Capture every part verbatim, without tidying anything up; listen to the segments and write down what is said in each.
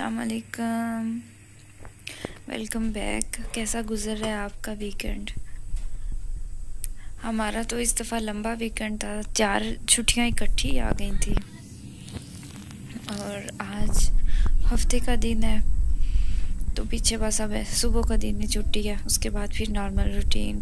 अस्सलाम वालेकुम, welcome back. कैसा गुजर रहा है आपका वीकेंड? हमारा तो इस दफ़ा लंबा वीकेंड था, चार छुट्टियां इकट्ठी आ गई थी और आज हफ्ते का दिन है तो पीछे बस अब सुबह का दिन ही छुट्टी है, उसके बाद फिर नॉर्मल रूटीन।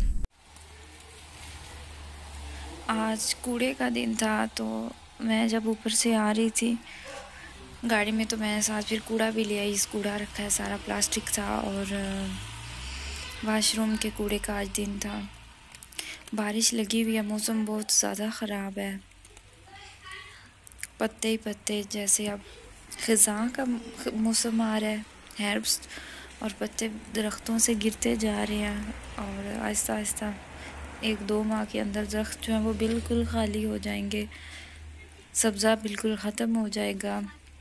आज कूड़े का दिन था तो मैं जब ऊपर से आ रही थी गाड़ी में तो मैं साथ फिर कूड़ा भी ले आई। इस कूड़ा रखा है, सारा प्लास्टिक था और वाशरूम के कूड़े का आज दिन था। बारिश लगी हुई है, मौसम बहुत ज़्यादा ख़राब है, पत्ते ही पत्ते जैसे अब ख़ज़ां का मौसम आ रहा है, हर्ब्स और पत्ते दरख्तों से गिरते जा रहे हैं और आहिस्ता आहिस्ता एक दो माह के अंदर दरख्त जो हैं वो बिल्कुल खाली हो जाएंगे, सब्ज़ा बिल्कुल ख़त्म हो जाएगा।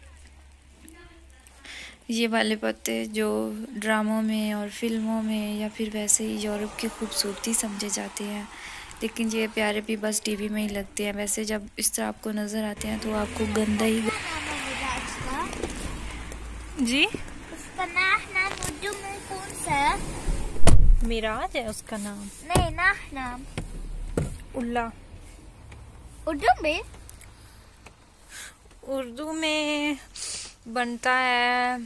ये वाले पत्ते जो ड्रामों में और फिल्मों में या फिर वैसे ही यूरोप की खूबसूरती समझे जाते हैं, लेकिन ये प्यारे भी बस टीवी में ही लगते हैं। वैसे जब इस तरह आपको नज़र आते हैं तो आपको गंदा ही जी। उसका नाम नाम उर्दू में कौन सा? मिराज है उसका नाम। नहीं ना नाम उल्ला। उर्दू में उर्दू में बनता है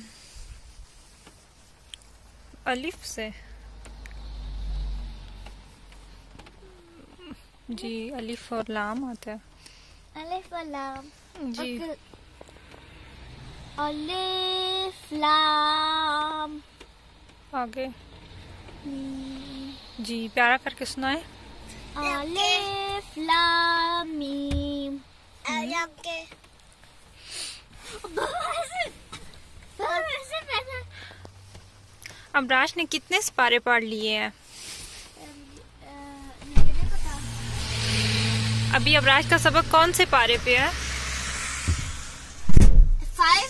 अलिफ से जी, अलिफ और लाम आता है। अलिफ और लाम जी। अलिफ लाम आगे जी प्यारा करके सुनाए। अलिफ लाम मीम। अबराज ने कितने सिपारे पढ़ लिए हैं? अभी अबराज का सबक कौन से पारे पे है? फाइव।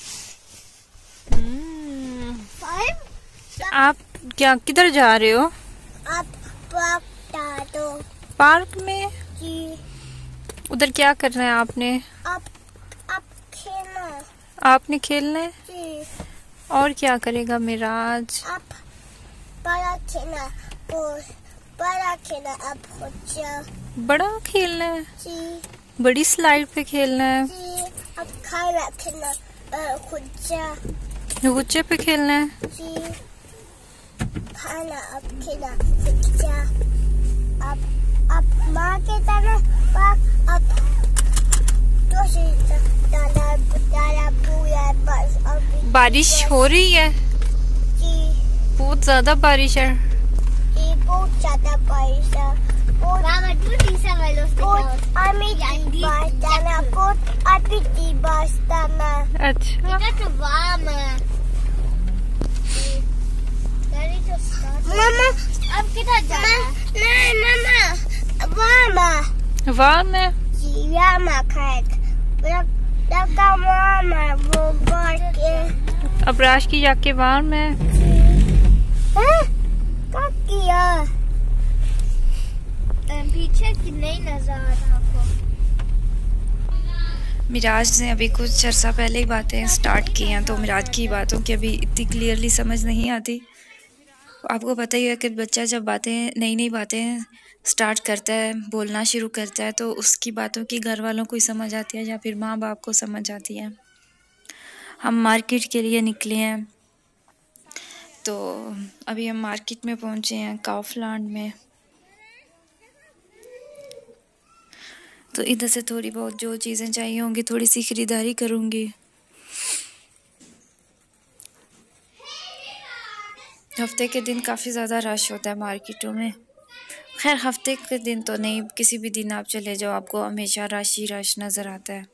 हम्म। फाइव। आप क्या किधर जा रहे हो? आप पार्क दो। पार्क में? जी। उधर क्या करना है आपने? आप आप खेलना। आपने खेलना है? जी। और क्या करेगा मिराज? आप बड़ा खेलना और बड़ा खेलना। आप खुद बड़ा खेलना है? जी। बड़ी स्लाइड पे खेलना है? जी। आप खाना खेलना खुद गुच्चे पे खेलना है? जी। खाना आप खेलना खुद। आप आप माँ के तरह आप तो बारिश हो रही है जी। बहुत ज्यादा बारिश है जी, बहुत ज्यादा बारिश है। अच्छा। मामा अब किधर जाना? नहीं मामा मामा वाह में जी मामा खाएगा लगा मामा वो बात के अबराज की जाके वार में हैं क्या किया? पीछे की नहीं नजर आ रहा आपको? मिराज ने अभी कुछ अर्सा पहले ही बातें स्टार्ट की हैं तो मिराज की बातों की अभी इतनी क्लियरली समझ नहीं आती। आपको पता ही है कि बच्चा जब बातें नई नई बातें स्टार्ट करता है, बोलना शुरू करता है तो उसकी बातों की घर वालों को ही समझ आती है या फिर माँ बाप को समझ आती है। हम मार्केट के लिए निकले हैं तो अभी हम मार्केट में पहुँचे हैं काउफलैंड में। तो इधर से थोड़ी बहुत जो चीज़ें चाहिए होंगी थोड़ी सी ख़रीदारी करूँगी। हफ्ते के दिन काफ़ी ज़्यादा रश होता है मार्केटों में। खैर हफ्ते के दिन तो नहीं, किसी भी दिन आप चले जाओ आपको हमेशा रश ही रश नज़र आता है।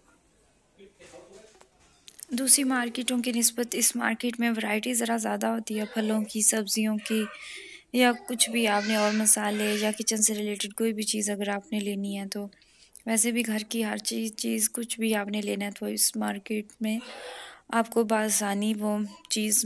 दूसरी मार्केटों की निस्बत इस मार्केट में वैरायटी ज़रा ज़्यादा होती है, फलों की, सब्ज़ियों की या कुछ भी आपने और मसाले या किचन से रिलेटेड कोई भी चीज़ अगर आपने लेनी है तो वैसे भी घर की हर चीज़ चीज़ कुछ भी आपने लेना है तो इस मार्केट में आपको बआसानी वो चीज़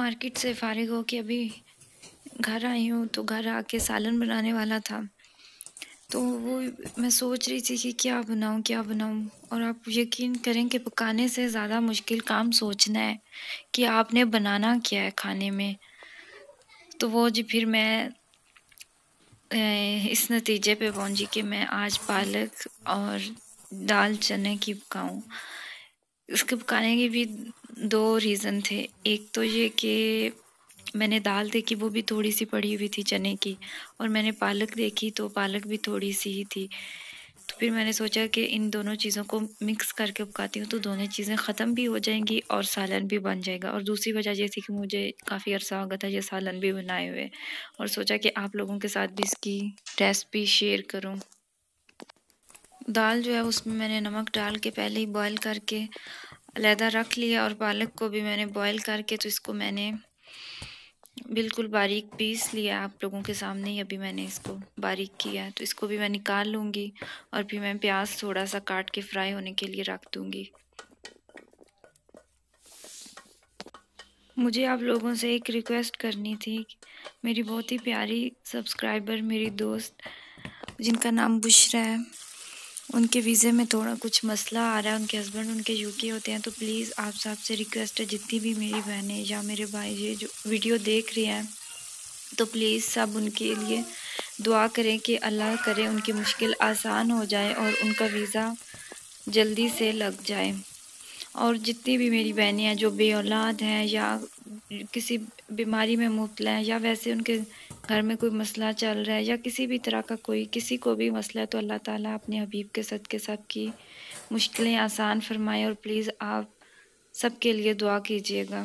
मार्केट से फ़ारिग हो के अभी घर आई हूँ, तो घर आके सालन बनाने वाला था। तो वो मैं सोच रही थी कि क्या बनाऊँ क्या बनाऊँ? और आप यकीन करें कि पकाने से ज़्यादा मुश्किल काम सोचना है कि आपने बनाना क्या है खाने में। तो वो जी फिर मैं अ, इस नतीजे पे पहुँची कि मैं आज पालक और दाल चने की पकाऊँ। इसके पकाने के भी दो रीज़न थे। एक तो ये कि मैंने दाल देखी, वो भी थोड़ी-सी पड़ी हुई थी चने की, और मैंने पालक देखी तो पालक भी थोड़ी-सी ही थी। तो फिर मैंने सोचा कि इन दोनों चीज़ों को मिक्स करके पकाती हूँ तो दोनों चीज़ें ख़त्म भी हो जाएँगी और सालन भी बन जाएगा। और दूसरी वजह ये थी कि मुझे काफ़ी अरसा हो गया था ये सालन भी बनाए हुए, और सोचा कि आप लोगों के साथ भी इसकी रेसिपी शेयर करूँ। दाल जो है उसमें मैंने नमक डाल के पहले ही बॉयल करके अलहदा रख लिया, और पालक को भी मैंने बॉयल करके तो इसको मैंने बिल्कुल बारीक पीस लिया। आप लोगों के सामने ही अभी मैंने इसको बारीक किया है, तो इसको भी मैं निकाल लूँगी और फिर मैं प्याज थोड़ा सा काट के फ्राई होने के लिए रख दूँगी। मुझे आप लोगों से एक रिक्वेस्ट करनी थी। मेरी बहुत ही प्यारी सब्सक्राइबर, मेरी दोस्त जिनका नाम बुशरा है, उनके वीज़े में थोड़ा कुछ मसला आ रहा है। उनके हस्बैंड उनके यूके होते हैं, तो प्लीज़ आप सबसे रिक्वेस्ट है, जितनी भी मेरी बहनें या मेरे भाई ये जो वीडियो देख रहे हैं, तो प्लीज़ सब उनके लिए दुआ करें कि अल्लाह करे उनकी मुश्किल आसान हो जाए और उनका वीज़ा जल्दी से लग जाए। और जितनी भी मेरी बहनें हैं जो बे औलाद हैं या किसी बीमारी में मुब्तला हैं, या वैसे उनके घर में कोई मसला चल रहा है, या किसी भी तरह का कोई किसी को भी मसला है, तो अल्लाह ताला अपने हबीब के सदक़े सबकी मुश्किलें आसान फरमाए। और प्लीज़ आप सबके लिए दुआ कीजिएगा।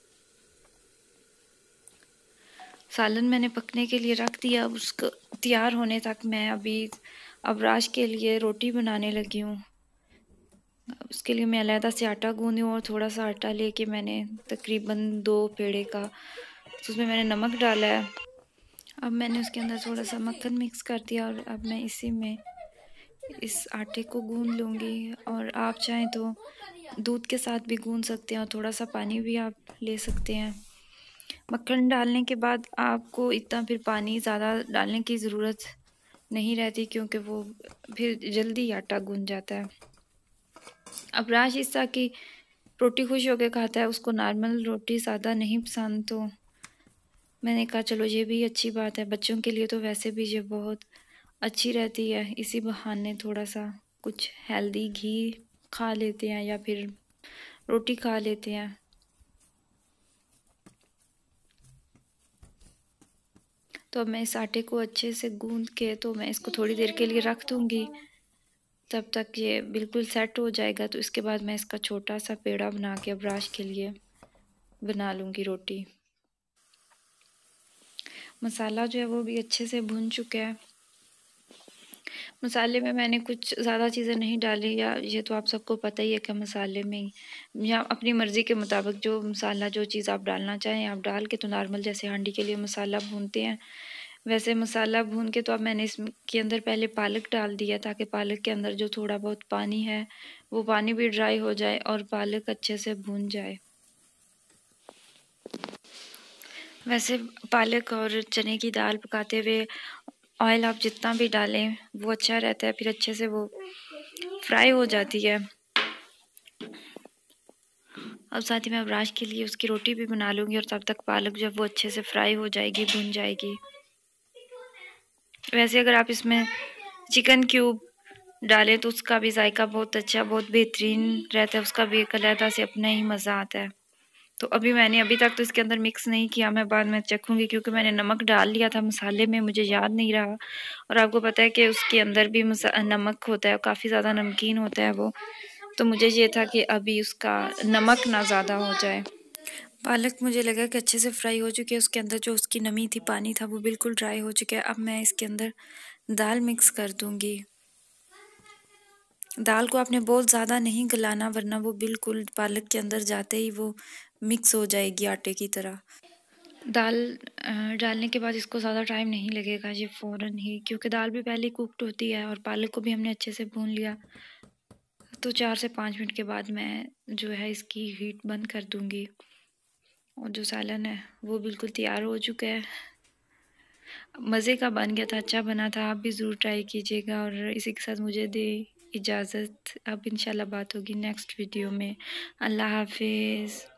सालन मैंने पकने के लिए रख दिया। अब उसको तैयार होने तक मैं अभी अबराश के लिए रोटी बनाने लगी हूँ। उसके लिए मैं अलहदा से आटा गूँधी हूँ, और थोड़ा सा आटा लेके मैंने तकरीबन दो पेड़े का, तो उसमें मैंने नमक डाला है। अब मैंने उसके अंदर थोड़ा सा मक्खन मिक्स कर दिया, और अब मैं इसी में इस आटे को गूँध लूँगी। और आप चाहें तो दूध के साथ भी गूँध सकते हैं, और थोड़ा सा पानी भी आप ले सकते हैं। मक्खन डालने के बाद आपको इतना फिर पानी ज़्यादा डालने की ज़रूरत नहीं रहती, क्योंकि वो फिर जल्दी आटा गूँध जाता है। अब राज इस तरह की रोटी खुश होकर खाता है, उसको नॉर्मल रोटी सादा नहीं पसंद, तो मैंने कहा चलो ये भी अच्छी बात है। बच्चों के लिए तो वैसे भी ये बहुत अच्छी रहती है, इसी बहाने थोड़ा सा कुछ हेल्दी घी खा लेते हैं या फिर रोटी खा लेते हैं। तो अब मैं इस आटे को अच्छे से गूँध के तो मैं इसको थोड़ी देर के लिए रख दूँगी, तब तक ये बिल्कुल सेट हो जाएगा। तो इसके बाद मैं इसका छोटा सा पेड़ा बना के अबराश के लिए बना लूँगी रोटी। मसाला जो है वो भी अच्छे से भुन चुका है। मसाले में मैंने कुछ ज़्यादा चीज़ें नहीं डाली, या ये तो आप सबको पता ही है कि मसाले में या अपनी मर्ज़ी के मुताबिक जो मसाला जो चीज़ आप डालना चाहें आप डाल के, तो नॉर्मल जैसे हांडी के लिए मसाला भूनते हैं वैसे मसाला भून के, तो अब मैंने इसके अंदर पहले पालक डाल दिया, ताकि पालक के अंदर जो थोड़ा बहुत पानी है वो पानी भी ड्राई हो जाए और पालक अच्छे से भून जाए। वैसे पालक और चने की दाल पकाते हुए ऑयल आप जितना भी डालें वो अच्छा रहता है, फिर अच्छे से वो फ्राई हो जाती है। अब साथ ही मैं अबराश के लिए उसकी रोटी भी बना लूँगी, और तब तक पालक जब वो अच्छे से फ्राई हो जाएगी, भुन जाएगी। वैसे अगर आप इसमें चिकन क्यूब डालें तो उसका भी जायका बहुत अच्छा बहुत बेहतरीन रहता है, उसका भी एक अलग से अपना ही मज़ा आता है। तो अभी मैंने अभी तक तो इसके अंदर मिक्स नहीं किया, मैं बाद में चखूँगी, क्योंकि मैंने नमक डाल लिया था मसाले में, मुझे याद नहीं रहा। और आपको पता है कि उसके अंदर भी नमक होता है, काफ़ी ज़्यादा नमकीन होता है वो, तो मुझे ये था कि अभी उसका नमक ना ज़्यादा हो जाए। पालक मुझे लगा कि अच्छे से फ्राई हो चुकी है, उसके अंदर जो उसकी नमी थी पानी था वो बिल्कुल ड्राई हो चुका है। अब मैं इसके अंदर दाल मिक्स कर दूँगी। दाल को आपने बहुत ज़्यादा नहीं गलाना, वरना वो बिल्कुल पालक के अंदर जाते ही वो मिक्स हो जाएगी आटे की तरह। दाल डालने के बाद इसको ज़्यादा टाइम नहीं लगेगा, ये फ़ौरन ही, क्योंकि दाल भी पहले कुक्ड होती है और पालक को भी हमने अच्छे से भून लिया। तो चार से पाँच मिनट के बाद मैं जो है इसकी हीट बंद कर दूँगी। और जो सालन है वो बिल्कुल तैयार हो चुका है, मज़े का बन गया था, अच्छा बना था। आप भी ज़रूर ट्राई कीजिएगा। और इसी के साथ मुझे दे इजाज़त। अब इंशाल्लाह बात होगी नेक्स्ट वीडियो में। अल्लाह हाफिज़।